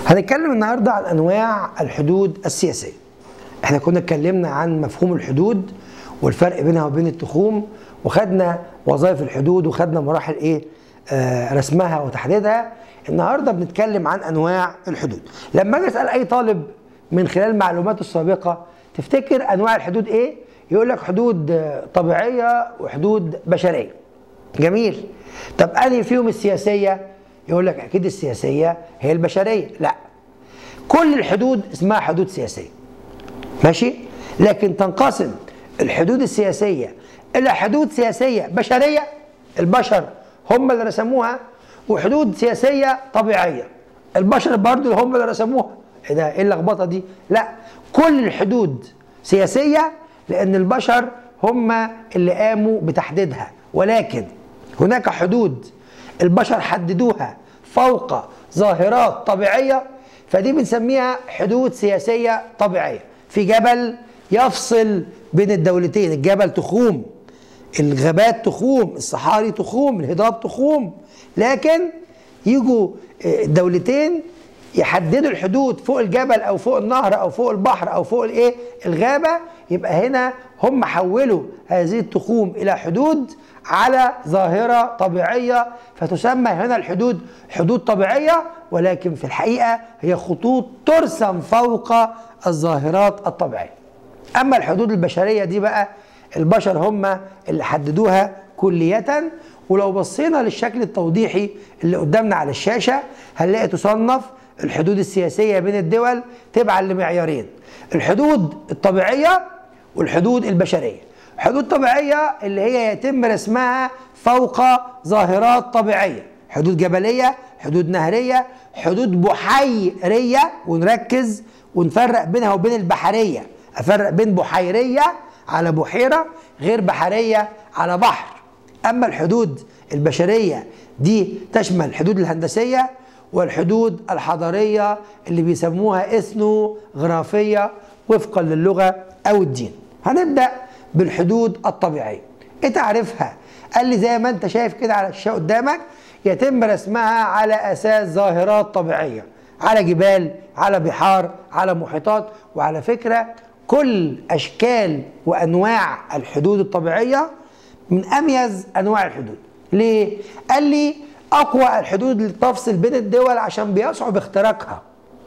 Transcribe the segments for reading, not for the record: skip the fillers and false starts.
هنتكلم النهارده عن انواع الحدود السياسيه. احنا كنا اتكلمنا عن مفهوم الحدود والفرق بينها وبين التخوم، وخدنا وظائف الحدود وخدنا مراحل رسمها وتحديدها. النهارده بنتكلم عن انواع الحدود. لما اجي اسال اي طالب من خلال معلوماته السابقه تفتكر انواع الحدود ايه؟ يقول لك حدود طبيعيه وحدود بشريه. جميل. طب انهي فيهم السياسيه؟ يقول لك اكيد السياسيه هي البشريه. لا، كل الحدود اسمها حدود سياسيه. ماشي؟ لكن تنقسم الحدود السياسيه الى حدود سياسيه بشريه، البشر هم اللي رسموها، وحدود سياسيه طبيعيه، البشر برضو هم اللي رسموها. ايه ده؟ ايه اللخبطه دي؟ لا، كل الحدود سياسيه لان البشر هم اللي قاموا بتحديدها، ولكن هناك حدود البشر حددوها فوق ظاهرات طبيعيه، فدي بنسميها حدود سياسيه طبيعيه. في جبل يفصل بين الدولتين، الجبل تخوم، الغابات تخوم، الصحاري تخوم، الهضاب تخوم، لكن يجوا الدولتين يحددوا الحدود فوق الجبل او فوق النهر او فوق البحر او فوق الغابه، يبقى هنا هم حولوا هذه التخوم الى حدود على ظاهره طبيعيه، فتسمى هنا الحدود حدود طبيعيه، ولكن في الحقيقه هي خطوط ترسم فوق الظاهرات الطبيعيه. اما الحدود البشريه دي بقى البشر هم اللي حددوها كلية. ولو بصينا للشكل التوضيحي اللي قدامنا على الشاشة هنلاقي تصنف الحدود السياسية بين الدول تبعا لمعيارين: الحدود الطبيعية والحدود البشرية. الحدود الطبيعية اللي هي يتم رسمها فوق ظاهرات طبيعية، حدود جبلية، حدود نهرية، حدود بحيرية، ونركز ونفرق بينها وبين البحرية. أفرق بين بحيرية على بحيرة غير بحرية على بحر. أما الحدود البشرية دي تشمل الحدود الهندسية والحدود الحضارية اللي بيسموها إثنوغرافية وفقا للغة أو الدين. هنبدأ بالحدود الطبيعية. إيه تعرفها؟ قال لي زي ما أنت شايف كده على الشاشة قدامك، يتم رسمها على أساس ظاهرات طبيعية، على جبال، على بحار، على محيطات. وعلى فكرة كل أشكال وأنواع الحدود الطبيعية من أميز أنواع الحدود. ليه؟ قال لي أقوى الحدود اللي تفصل بين الدول عشان بيصعب اختراقها.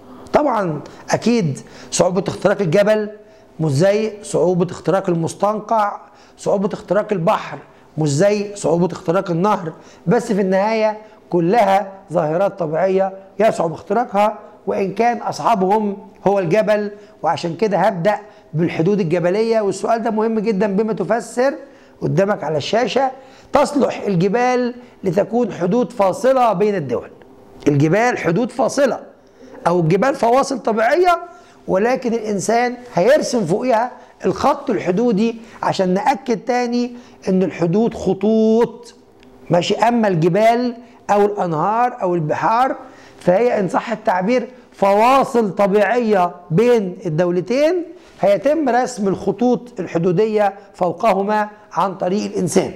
طبعا أكيد صعوبة اختراق الجبل مش زي صعوبة اختراق المستنقع، صعوبة اختراق البحر مش زي صعوبة اختراق النهر، بس في النهاية كلها ظاهرات طبيعية يصعب اختراقها، وإن كان أصعبهم هو الجبل. وعشان كده هبدأ بالحدود الجبلية، والسؤال ده مهم جدا بما تفسر قدامك على الشاشة: تصلح الجبال لتكون حدود فاصلة بين الدول؟ الجبال حدود فاصلة أو الجبال فواصل طبيعية، ولكن الإنسان هيرسم فوقها الخط الحدودي عشان نأكد تاني إن الحدود خطوط. ماشي؟ أما الجبال أو الأنهار أو البحار فهي إن صح التعبير فواصل طبيعية بين الدولتين، هيتم رسم الخطوط الحدودية فوقهما عن طريق الإنسان.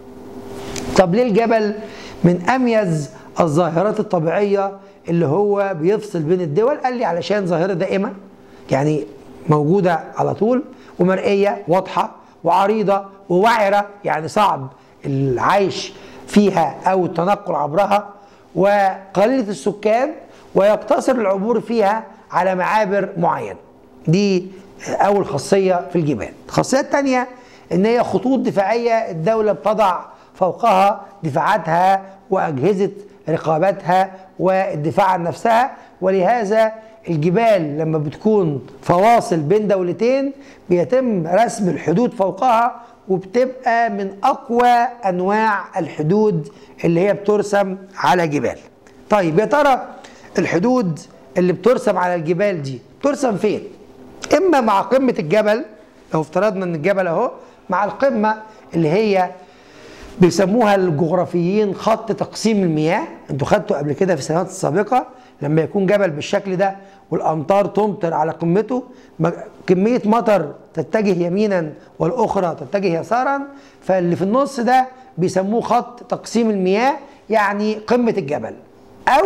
طب ليه الجبل من أميز الظاهرات الطبيعية اللي هو بيفصل بين الدول؟ قال لي علشان ظاهرة دائمة، يعني موجودة على طول، ومرئية واضحة، وعريضة ووعرة، يعني صعب العيش فيها أو التنقل عبرها، وقليلة السكان ويقتصر العبور فيها على معابر معينة. دي أول خاصية في الجبال. الخاصية الثانية إن هي خطوط دفاعية الدولة بتضع فوقها دفاعاتها وأجهزة رقابتها والدفاع عن نفسها، ولهذا الجبال لما بتكون فواصل بين دولتين بيتم رسم الحدود فوقها، وبتبقى من أقوى أنواع الحدود اللي هي بترسم على جبال. طيب يا ترى الحدود اللي بترسم على الجبال دي بترسم فين؟ إما مع قمة الجبل، لو افترضنا إن الجبل أهو مع القمة اللي هي بيسموها الجغرافيين خط تقسيم المياه. انتوا خدتوا قبل كده في السنوات السابقة لما يكون جبل بالشكل ده والأمطار تمطر على قمته، كمية مطر تتجه يمينا والأخرى تتجه يسارا، فاللي في النص ده بيسموه خط تقسيم المياه، يعني قمة الجبل. أو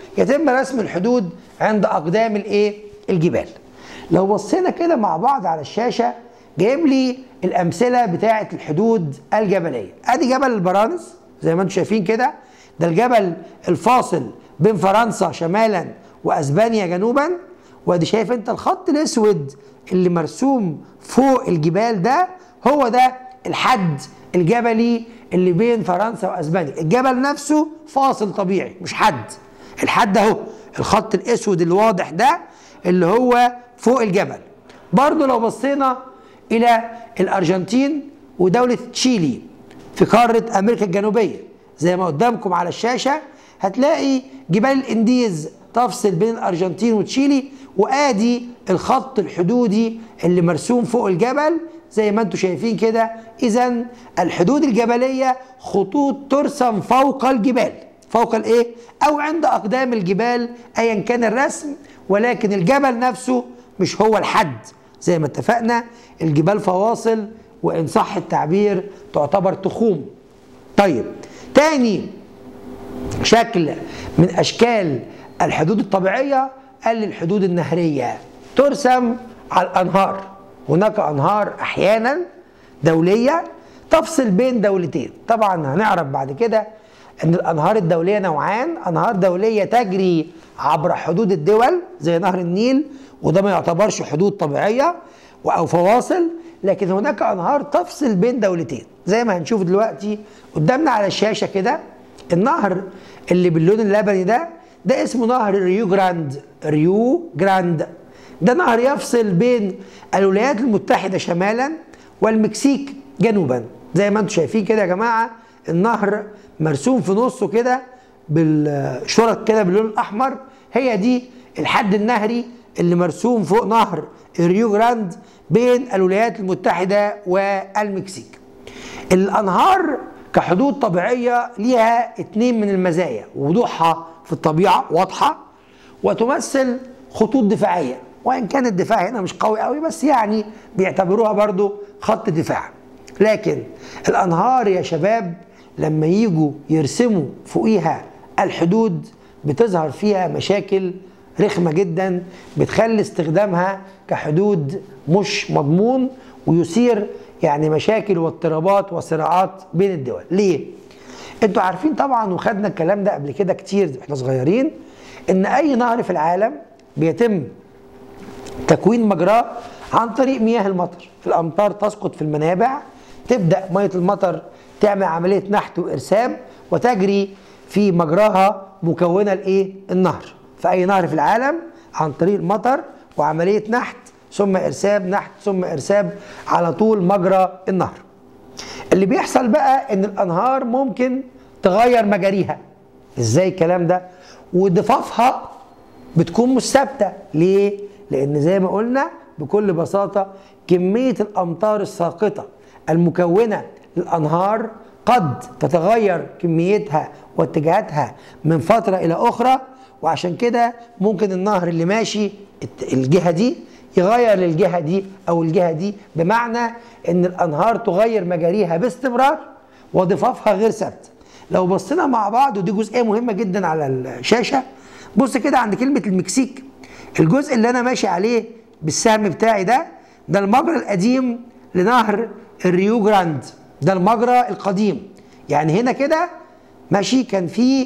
يتم رسم الحدود عند اقدام الجبال. لو بصينا كده مع بعض على الشاشه جايب لي الامثله بتاعه الحدود الجبليه. ادي جبل البرانس زي ما انتم شايفين كده، ده الجبل الفاصل بين فرنسا شمالا واسبانيا جنوبا. وادي شايف انت الخط الاسود اللي مرسوم فوق الجبال ده، هو ده الحد الجبلي اللي بين فرنسا واسبانيا. الجبل نفسه فاصل طبيعي مش حد، الحد اهو الخط الاسود الواضح ده اللي هو فوق الجبل. برضو لو بصينا الى الارجنتين ودولة تشيلي في قارة امريكا الجنوبية زي ما قدامكم على الشاشة، هتلاقي جبال الانديز تفصل بين الارجنتين وتشيلي، وادي الخط الحدودي اللي مرسوم فوق الجبل زي ما انتم شايفين كده. اذا الحدود الجبلية خطوط ترسم فوق الجبال، فوق او عند اقدام الجبال ايا كان الرسم، ولكن الجبل نفسه مش هو الحد. زي ما اتفقنا الجبال فواصل، وان صح التعبير تعتبر تخوم. طيب تاني شكل من اشكال الحدود الطبيعية قال الحدود النهرية، ترسم على الانهار. هناك انهار احيانا دولية تفصل بين دولتين. طبعا هنعرف بعد كده ان الانهار الدولية نوعان، انهار دولية تجري عبر حدود الدول زي نهر النيل، وده ما يعتبرش حدود طبيعية او فواصل، لكن هناك انهار تفصل بين دولتين زي ما هنشوف دلوقتي قدامنا على الشاشة كده. النهر اللي باللون اللبني ده اسمه نهر ريو جراند. ريو جراند ده نهر يفصل بين الولايات المتحدة شمالا والمكسيك جنوبا. زي ما انتم شايفين كده يا جماعة النهر مرسوم في نصه كده بالشرط كده باللون الاحمر، هي دي الحد النهري اللي مرسوم فوق نهر ريو جراند بين الولايات المتحدة والمكسيك. الانهار كحدود طبيعية ليها اتنين من المزايا: وضوحها في الطبيعة واضحة، وتمثل خطوط دفاعية، وإن كان الدفاع هنا مش قوي قوي بس يعني بيعتبروها برضو خط دفاع. لكن الأنهار يا شباب لما يجوا يرسموا فوقيها الحدود بتظهر فيها مشاكل رخمة جدا بتخلي استخدامها كحدود مش مضمون، ويثير يعني مشاكل واضطرابات وصراعات بين الدول. ليه؟ انتوا عارفين طبعا وخدنا الكلام ده قبل كده كتير واحنا صغيرين، ان اي نهر في العالم بيتم تكوين مجراه عن طريق مياه المطر. الامطار تسقط في المنابع، تبدا ميه المطر تعمل عمليه نحت وارساب وتجري في مجراها مكونه النهر. فاي نهر في العالم عن طريق المطر وعمليه نحت ثم ارساب، نحت ثم ارساب على طول مجرى النهر. اللي بيحصل بقى ان الانهار ممكن تغير مجاريها. ازاي الكلام ده؟ وضفافها بتكون مش ثابته. ليه؟ لان زي ما قلنا بكل بساطه كميه الامطار الساقطه المكونه للانهار قد تتغير كميتها واتجاهاتها من فتره الى اخرى، وعشان كده ممكن النهر اللي ماشي الجهه دي يغير للجهه دي او الجهه دي، بمعنى ان الانهار تغير مجاريها باستمرار وضفافها غير ثابته. لو بصينا مع بعض ودي جزئيه مهمه جدا على الشاشه، بص كده عند كلمه المكسيك، الجزء اللي انا ماشي عليه بالسهم بتاعي ده المجرى القديم لنهر الريو جراند، ده المجرى القديم. يعني هنا كده ماشي كان في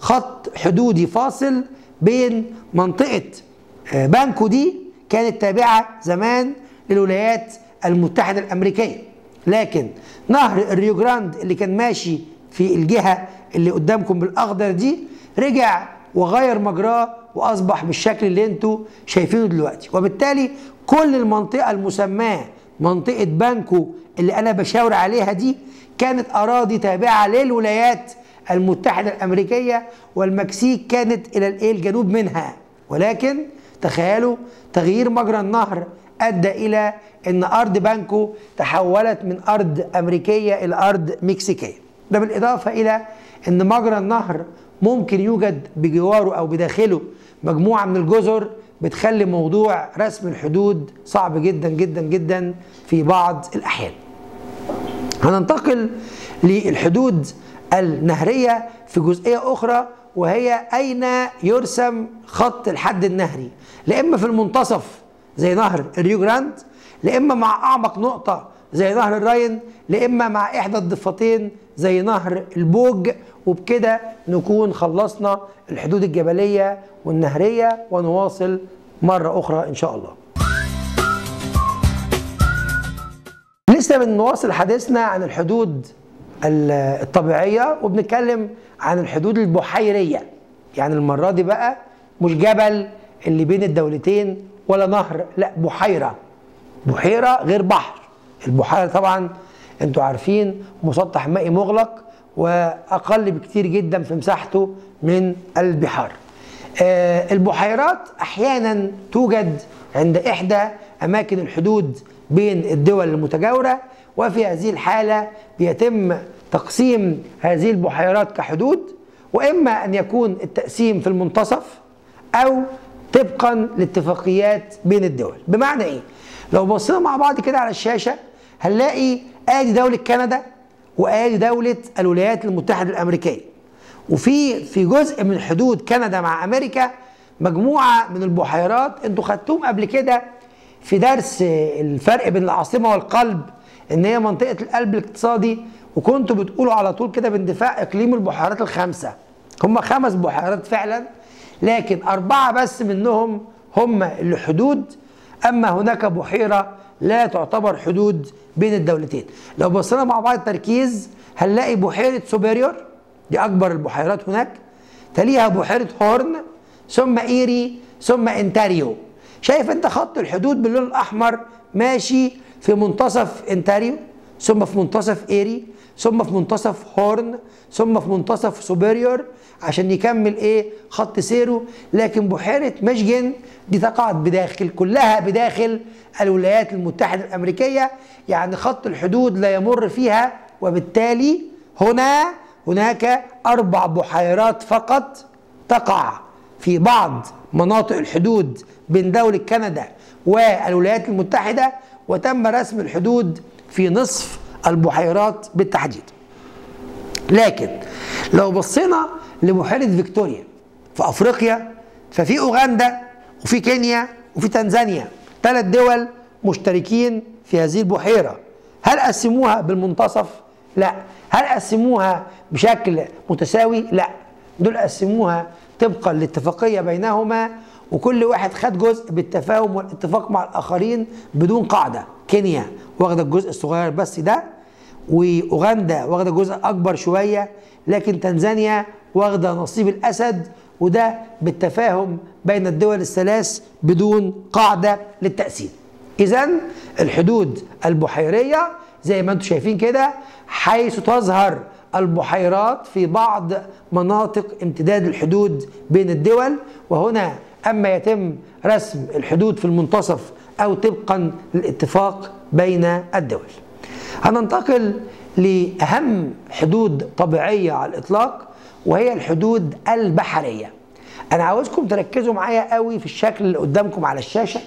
خط حدودي فاصل بين منطقه بانكو دي كانت تابعه زمان للولايات المتحده الامريكيه، لكن نهر الريو جراند اللي كان ماشي في الجهه اللي قدامكم بالاخضر دي رجع وغير مجراه واصبح بالشكل اللي انتوا شايفينه دلوقتي. وبالتالي كل المنطقه المسماه منطقه بانكو اللي انا بشاور عليها دي كانت اراضي تابعه للولايات المتحده الامريكيه، والمكسيك كانت الى الجنوب منها. ولكن تخيلوا تغيير مجرى النهر ادى الى ان ارض بانكو تحولت من ارض امريكيه الى ارض مكسيكيه. ده بالاضافه الى ان مجرى النهر ممكن يوجد بجواره او بداخله مجموعه من الجزر بتخلي موضوع رسم الحدود صعب جدا جدا جدا في بعض الاحيان. هننتقل للحدود النهريه في جزئيه اخرى، وهي أين يرسم خط الحد النهري، لا إما في المنتصف زي نهر الريو جراند، لا إما مع أعمق نقطة زي نهر الراين، لا إما مع إحدى الضفتين زي نهر البوج. وبكده نكون خلصنا الحدود الجبلية والنهرية، ونواصل مرة أخرى إن شاء الله. لسه بنواصل حديثنا عن الحدود الطبيعية، وبنتكلم عن الحدود البحيرية. يعني المرة دي بقى مش جبل اللي بين الدولتين ولا نهر، لا بحيرة. بحيرة غير بحر. البحيرة طبعا انتوا عارفين مسطح مائي مغلق وأقل بكتير جدا في مساحته من البحار. البحيرات أحيانا توجد عند إحدى أماكن الحدود بين الدول المتجاورة، وفي هذه الحالة بيتم تقسيم هذه البحيرات كحدود، وإما أن يكون التقسيم في المنتصف أو طبقا لاتفاقيات بين الدول. بمعنى إيه؟ لو بصينا مع بعض كده على الشاشة هنلاقي آدي دولة كندا وآدي دولة الولايات المتحدة الأمريكية، وفي جزء من حدود كندا مع أمريكا مجموعة من البحيرات انتوا خدتوهم قبل كده في درس الفرق بين العاصمة والقلب، ان هي منطقة القلب الاقتصادي، وكنتوا بتقولوا على طول كده باندفاع اقليم البحيرات الخمسة. هم 5 بحيرات فعلا، لكن 4 بس منهم هم اللي حدود، اما هناك بحيرة لا تعتبر حدود بين الدولتين. لو بصينا مع بعض التركيز هنلاقي بحيرة سوبيريور دي اكبر البحيرات هناك، تليها بحيرة هورن، ثم ايري، ثم انتاريو. شايف انت خط الحدود باللون الاحمر ماشي في منتصف انتاريو، ثم في منتصف ايري، ثم في منتصف هورن، ثم في منتصف سوبيريور عشان يكمل ايه خط سيره. لكن بحيرة ميشيغان دي تقع كلها بداخل الولايات المتحدة الأمريكية، يعني خط الحدود لا يمر فيها، وبالتالي هناك 4 بحيرات فقط تقع في بعض مناطق الحدود بين دولة كندا والولايات المتحدة، وتم رسم الحدود في نصف البحيرات بالتحديد. لكن لو بصينا لبحيرة فيكتوريا في أفريقيا، ففي أوغندا وفي كينيا وفي تنزانيا 3 دول مشتركين في هذه البحيرة. هل قسموها بالمنتصف؟ لا. هل قسموها بشكل متساوي؟ لا. دول قسموها طبقا لاتفاقية بينهما، وكل واحد خد جزء بالتفاهم والاتفاق مع الآخرين بدون قاعدة. كينيا واخدة الجزء الصغير بس ده، وأوغندا واخدة جزء أكبر شوية، لكن تنزانيا واخدة نصيب الأسد، وده بالتفاهم بين الدول الثلاث بدون قاعدة للتقسيم. إذن الحدود البحيرية زي ما انتم شايفين كده، حيث تظهر البحيرات في بعض مناطق امتداد الحدود بين الدول، وهنا أما يتم رسم الحدود في المنتصف أو طبقا للاتفاق بين الدول. هننتقل لأهم حدود طبيعية على الإطلاق، وهي الحدود البحرية. أنا عاوزكم تركزوا معايا قوي في الشكل اللي قدامكم على الشاشة،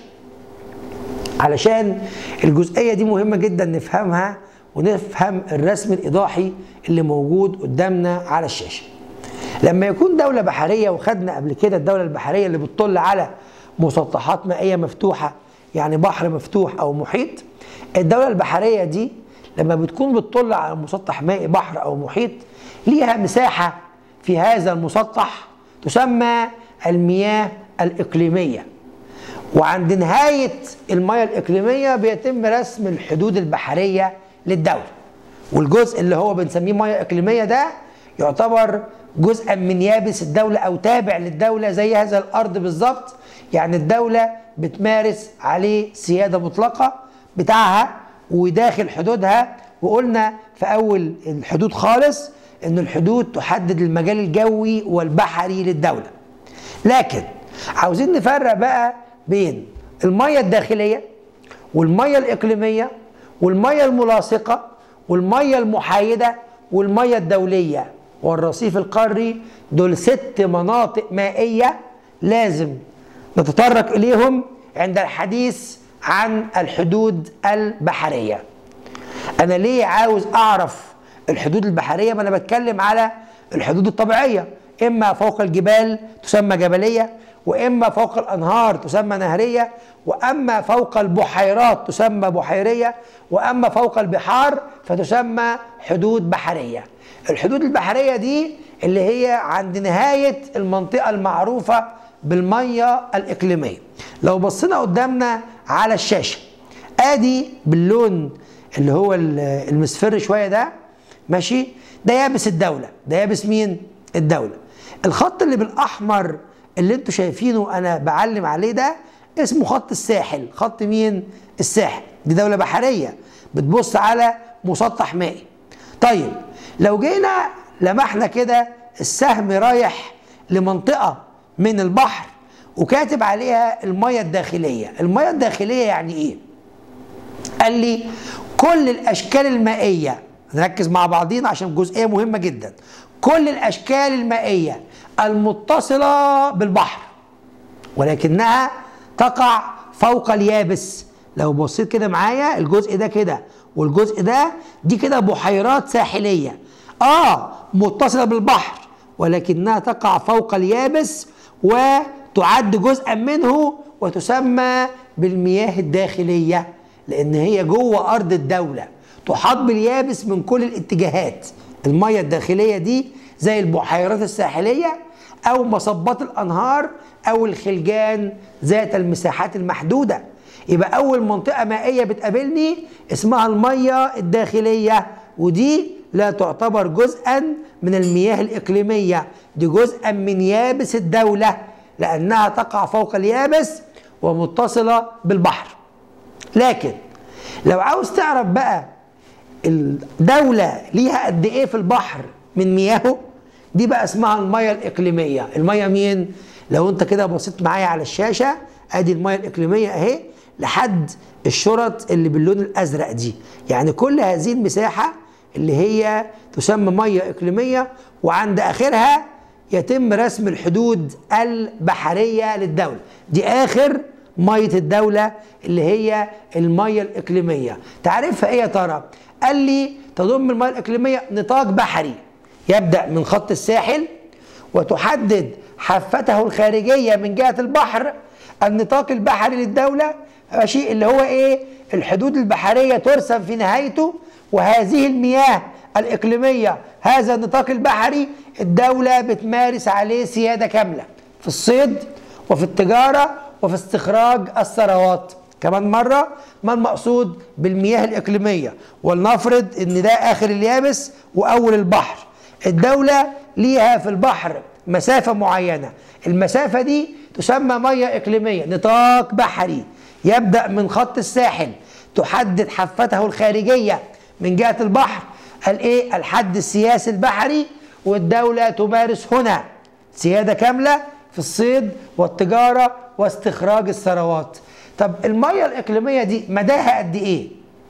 علشان الجزئية دي مهمة جدا نفهمها، ونفهم الرسم الإيضاحي اللي موجود قدامنا على الشاشة. لما يكون دولة بحرية، وخدنا قبل كده الدولة البحرية اللي بتطل على مسطحات مائية مفتوحة، يعني بحر مفتوح أو محيط. الدولة البحرية دي لما بتكون بتطل على مسطح مائي بحر أو محيط، ليها مساحة في هذا المسطح تسمى المياه الإقليمية، وعند نهاية المياه الإقليمية بيتم رسم الحدود البحرية للدولة. والجزء اللي هو بنسميه مياه إقليمية ده يعتبر جزءا من يابس الدولة أو تابع للدولة، زي هذا الأرض بالظبط، يعني الدولة بتمارس عليه سيادة مطلقة بتاعها وداخل حدودها. وقلنا في أول الحدود خالص إن الحدود تحدد المجال الجوي والبحري للدولة. لكن عاوزين نفرق بقى بين المياه الداخلية والمياه الإقليمية والمياه الملاصقة والمياه المحايدة والمياه الدولية والرصيف القاري. دول 6 مناطق مائية لازم نتطرق إليهم عند الحديث عن الحدود البحرية. أنا ليه عاوز أعرف الحدود البحرية؟ ما أنا بتكلم على الحدود الطبيعية، اما فوق الجبال تسمى جبليه، واما فوق الانهار تسمى نهريه، واما فوق البحيرات تسمى بحيريه، واما فوق البحار فتسمى حدود بحريه. الحدود البحريه دي اللي هي عند نهايه المنطقه المعروفه بالميه الاقليميه. لو بصينا قدامنا على الشاشه ادي باللون اللي هو المصفر شويه ده ماشي، ده يابس الدوله. ده يابس مين؟ الدوله. الخط اللي بالاحمر اللي انتوا شايفينه انا بعلم عليه ده اسمه خط الساحل. خط مين؟ الساحل. دي دوله بحريه بتبص على مسطح مائي. طيب لو جينا لمحنا كده السهم رايح لمنطقه من البحر وكاتب عليها الميه الداخليه. الميه الداخليه يعني ايه؟ قال لي كل الاشكال المائيه، نركز مع بعضينا عشان جزئيه مهمه جدا، كل الاشكال المائيه المتصله بالبحر ولكنها تقع فوق اليابس. لو بصيت كده معايا الجزء ده كده والجزء ده، دي كده بحيرات ساحليه متصله بالبحر ولكنها تقع فوق اليابس وتعد جزءا منه وتسمى بالمياه الداخليه، لان هي جوه ارض الدوله تحاط باليابس من كل الاتجاهات. الميه الداخليه دي زي البحيرات الساحليه او مصبات الانهار او الخلجان ذات المساحات المحدوده. يبقى اول منطقه مائيه بتقابلني اسمها الميه الداخليه، ودي لا تعتبر جزءا من المياه الاقليميه، دي جزءا من يابس الدوله لانها تقع فوق اليابس ومتصله بالبحر. لكن لو عاوز تعرف بقى الدوله ليها قد ايه في البحر من مياهه، دي بقى اسمها الميه الاقليميه. الميه مين؟ لو انت كده بصيت معايا على الشاشه ادي الميه الاقليميه اهي لحد الشرط اللي باللون الازرق دي، يعني كل هذه المساحه اللي هي تسمى ميه اقليميه، وعند اخرها يتم رسم الحدود البحريه للدوله. دي اخر ميه الدوله اللي هي الميه الاقليميه. تعرفها ايه يا ترى؟ قال لي تضم الميه الاقليميه نطاق بحري يبدا من خط الساحل وتحدد حافته الخارجيه من جهه البحر. النطاق البحري للدوله ماشي، اللي هو ايه؟ الحدود البحريه ترسم في نهايته، وهذه المياه الاقليميه هذا النطاق البحري الدوله بتمارس عليه سياده كامله في الصيد وفي التجاره وفي استخراج الثروات. كمان مره، ما المقصود بالمياه الاقليميه؟ ولنفرض ان ده اخر اليابس واول البحر. الدوله ليها في البحر مسافه معينه، المسافه دي تسمى ميه اقليميه. نطاق بحري يبدا من خط الساحل، تحدد حافته الخارجيه من جهه البحر الايه؟ الحد السياسي البحري، والدوله تمارس هنا سياده كامله في الصيد والتجاره واستخراج الثروات. طب الميه الاقليميه دي مداها قد ايه؟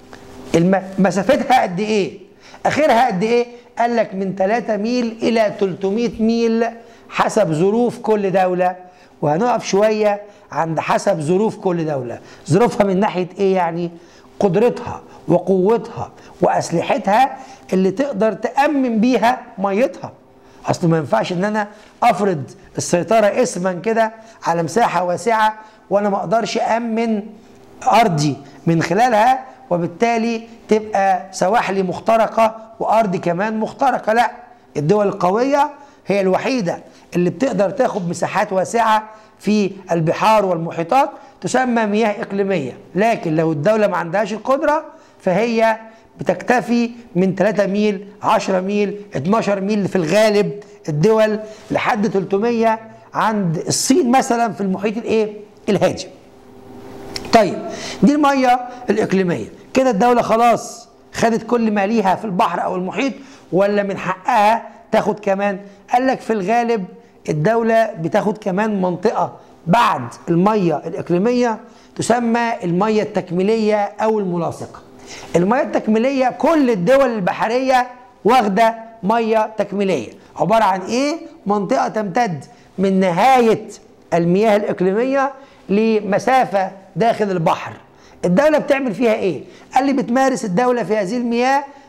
مسافتها قد ايه؟ اخرها قد ايه؟ قال لك من 3 ميل الى 300 ميل حسب ظروف كل دوله، وهنقف شويه عند حسب ظروف كل دوله. ظروفها من ناحيه ايه يعني؟ قدرتها وقوتها واسلحتها اللي تقدر تامن بيها ميتها. اصل ما ينفعش ان انا افرض السيطره اسما كده على مساحه واسعه وانا ما اقدرش امن ارضي من خلالها، وبالتالي تبقى سواحلي مخترقه وارضي كمان مخترقه. لا، الدول القويه هي الوحيده اللي بتقدر تاخد مساحات واسعه في البحار والمحيطات، تسمى مياه اقليميه. لكن لو الدوله ما عندهاش القدره فهي بتكتفي من 3 ميل 10 ميل 12 ميل في الغالب الدول، لحد 300 عند الصين مثلا في المحيط الايه؟ الهادي. طيب دي الميه الاقليميه. كده الدوله خلاص خدت كل ما ليها في البحر او المحيط، ولا من حقها تاخد كمان؟ قال لك في الغالب الدوله بتاخد كمان منطقه بعد الميه الاقليميه تسمى الميه التكميليه او الملاصقه. الميه التكميليه كل الدول البحريه واخده ميه تكميليه، عباره عن ايه؟ منطقه تمتد من نهايه المياه الاقليميه لمسافه داخل البحر. الدوله بتعمل فيها ايه؟ قال لي بتمارس الدوله في هذه المياه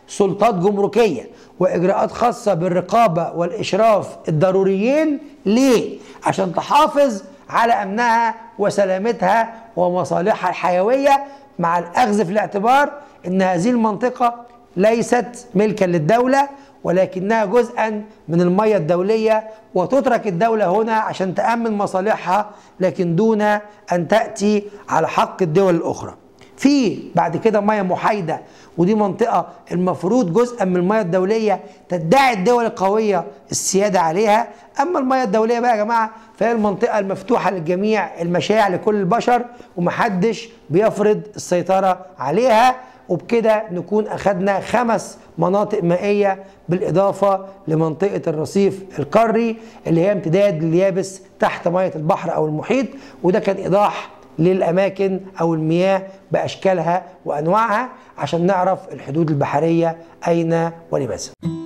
سلطات جمركية وإجراءات خاصة بالرقابة والإشراف الضروريين. ليه؟ عشان تحافظ على أمنها وسلامتها ومصالحها الحيوية، مع الأخذ في الاعتبار أن هذه المنطقة ليست ملكا للدولة ولكنها جزءا من المياه الدولية، وتترك الدولة هنا عشان تأمن مصالحها لكن دون أن تأتي على حق الدول الأخرى. في بعد كده مياه محايدة، ودي منطقة المفروض جزءا من المياه الدولية تدعي الدول القوية السيادة عليها. أما المياه الدولية بقى يا جماعة فهي المنطقة المفتوحة للجميع، المشاع لكل البشر، ومحدش بيفرض السيطرة عليها. وبكده نكون أخدنا 5 مناطق مائية بالإضافة لمنطقة الرصيف القاري اللي هي امتداد لليابس تحت مياه البحر أو المحيط. وده كان إيضاح للأماكن أو المياه بأشكالها وأنواعها عشان نعرف الحدود البحرية أين ولماذا.